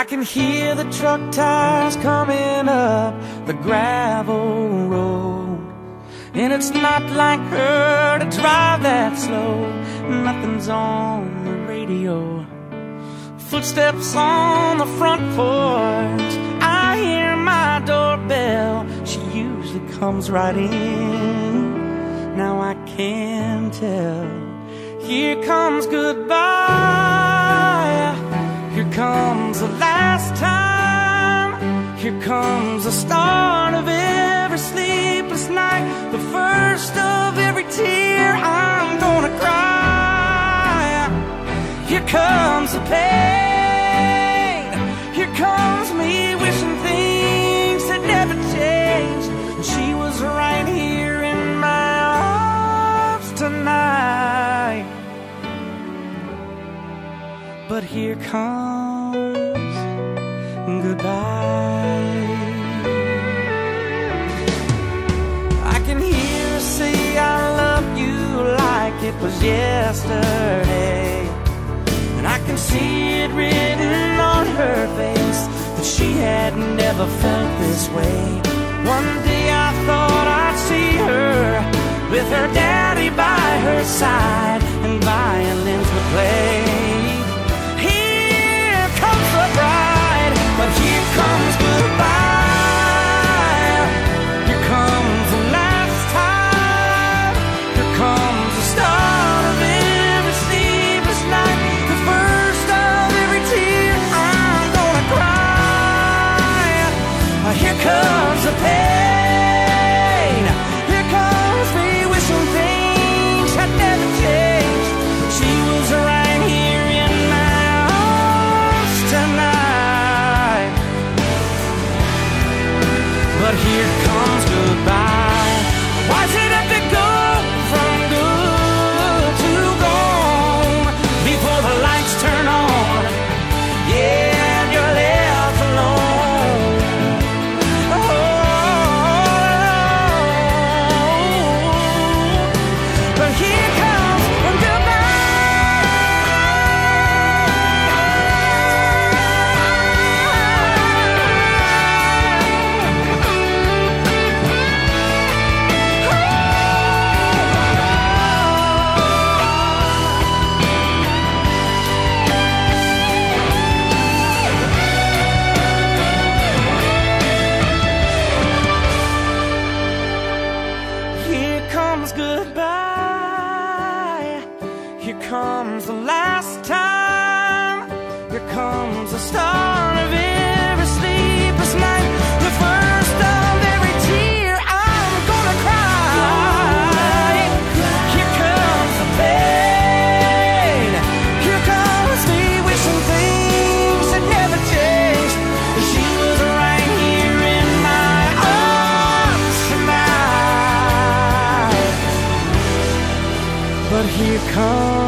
I can hear the truck tires coming up the gravel road, and it's not like her to drive that slow. Nothing's on the radio, footsteps on the front porch. I hear my doorbell, she usually comes right in. Now I can tell, here comes goodbye, here comes the last time, here comes the start of every sleepless night, the first of every tear I'm gonna cry. Here comes the pain, here comes me wishing things had never changed. She was right here in my arms tonight. But here comes goodbye. I can hear her say I love you like it was yesterday, and I can see it written on her face that she had never felt this way. One day I thought I'd see her with her daddy by her side, and violins would play. Here comes the bride, but here comes goodbye. Here comes the last time, here comes the start of every sleepless night, the first of every tear I'm gonna cry. Here comes the pain, here comes me wishing things had never changed. She was right here in my arms tonight. But here comes goodbye. Why does it have to go from good to gone before the lights turn on? Yeah, and you're left alone. But here comes goodbye. Here comes the last time, here comes the start of every sleepless night, the first of every tear I'm gonna cry. Here comes the pain, here comes me wishing things had never changed. She was right here in my arms tonight. But here comes